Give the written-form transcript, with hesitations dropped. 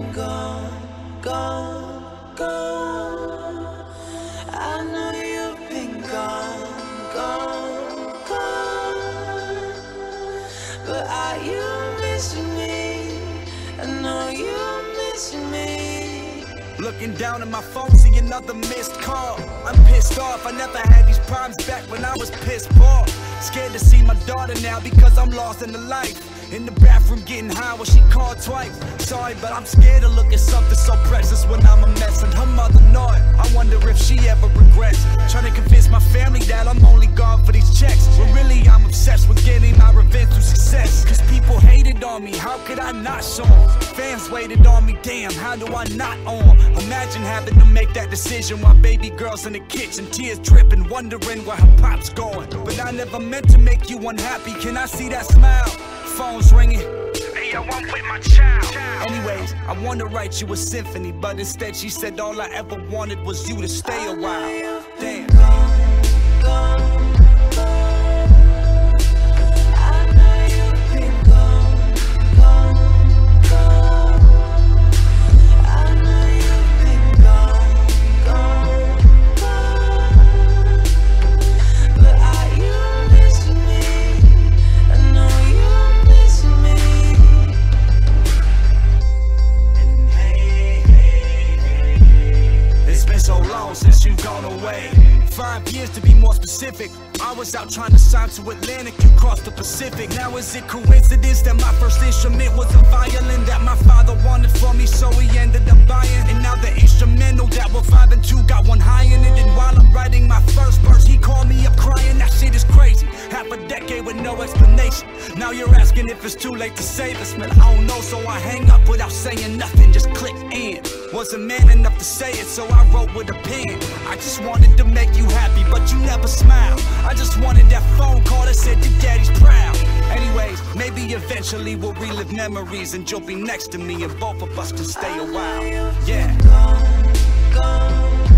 been gone, gone, gone. I know you've been gone, gone, gone. But are you missing me? I know you're missing me. Looking down at my phone, see another missed call. I'm pissed off, I never had these problems back when I was pissed poor. Scared to see my daughter now because I'm lost in the life. In the bathroom getting high when she called twice. Sorry, but I'm scared to look at something so precious when I'm a mess. And her mother know it, I wonder if she ever regrets. Trying to convince my family that I'm only gone for these checks, when really I'm obsessed with getting my revenge through success. Cause people hated on me, how could I not show them? Fans waited on me, damn, how do I not own them? Imagine having to make that decision while baby girl's in the kitchen, tears dripping, wondering where her pop's going. But I never meant to make you unhappy, can I see that smile? Phone's ringing, hey yo, I'm with my child. Anyways, I wanted to write you a symphony, but instead she said all I ever wanted was you to stay a while. Damn. Since you've gone away, 5 years to be more specific. I was out trying to sign to Atlantic, you crossed the Pacific. Now is it coincidence that my first instrument was a violin that my father wanted for me, so he ended up buying? And now the instrumental that were 5 and 2 got one high in it. And while I'm writing my first verse, he called me up crying, that shit is crazy. Half a decade with no explanation. Now you're asking if it's too late to save us. Man, I don't know, so I hang up without saying nothing, just click end. Wasn't man enough to say it, so I wrote with a pen. I just wanted to make you happy, but you never smiled. I just wanted that phone call that said your daddy's proud. Anyways, maybe eventually we'll relive memories and you'll be next to me and both of us can stay a while. Yeah. Gone, gone.